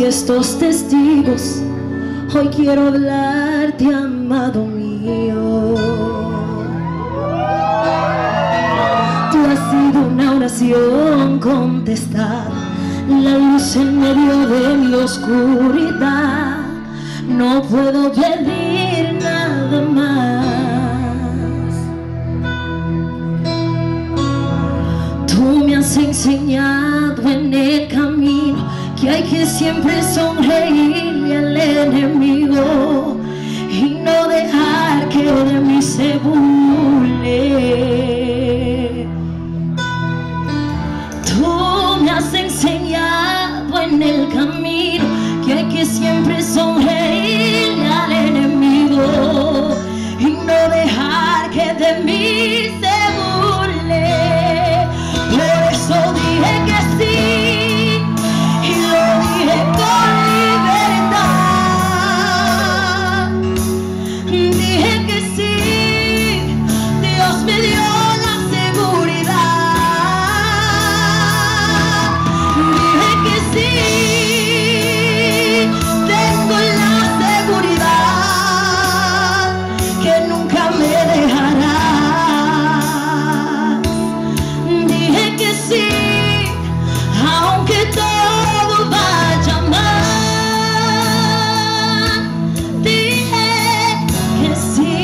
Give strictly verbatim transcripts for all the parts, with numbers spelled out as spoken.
estos testigos, hoy quiero hablarte, amado mío. Tú has sido una oración contestada, la luz en medio de mi oscuridad. No puedo pedir nada más. Tú me has enseñado en el camino que hay que siempre sonreírle al enemigo y no dejar que de mí se burle. Tú me has enseñado en el camino que hay que siempre sonreírle al enemigo y no dejar que de mí se burle. Por eso dije que sí, y lo dije con libertad. Dije que sí, Dios me dio la seguridad. Dije que sí, tengo la seguridad que nunca me dejarás. Dije que sí, aunque todo vaya mal. Dije que sí.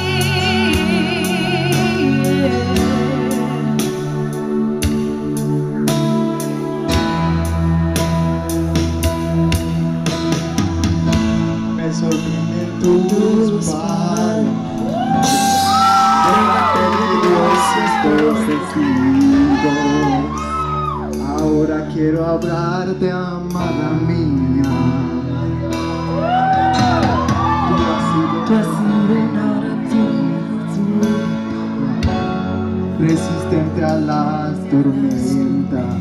Me sorprenden tus palabras, delante de Dios estos testigos. Ahora quiero hablarte, amada mía. Tú has sido, tú has sido una oración resistente a las tormentas.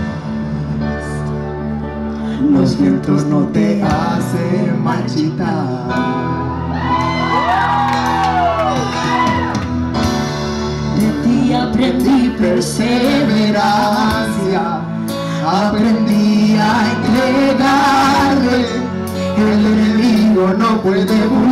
Los vientos no te hacen marchitar. De ti aprendí Perseverancia, aprendí a entregarle. El enemigo no puede burlar.